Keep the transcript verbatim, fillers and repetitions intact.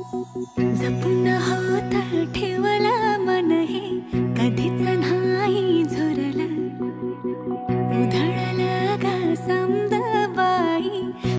जपून होत ठेवलं मन हे कधीच नाही झुरलं उधळलं ग समद